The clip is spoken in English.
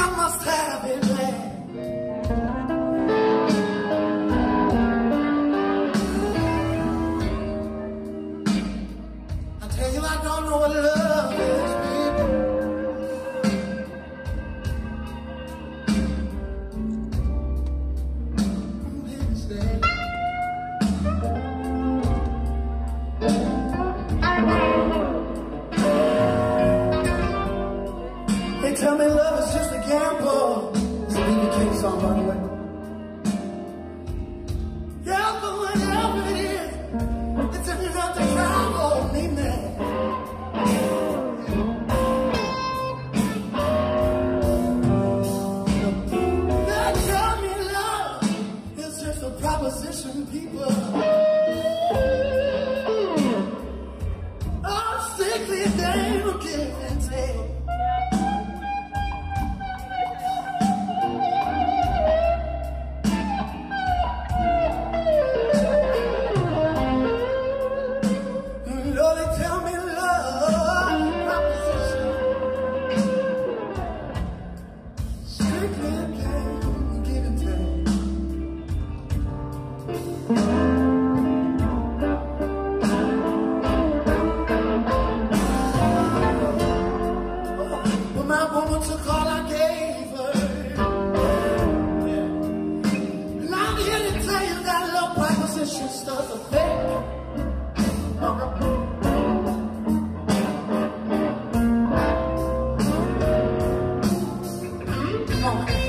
must have it bad. I tell you, I don't know what love is, baby. They tell me love is just a gamble. It's a B.B. King song, by the way. Yeah, but whatever it is, it's enough to drive on me, man. They tell me love is just a proposition, people. Oh, strictly a game of give and take. My woman took all I gave her. And I'm here to tell you that love proposition stuff's a fake. Come on.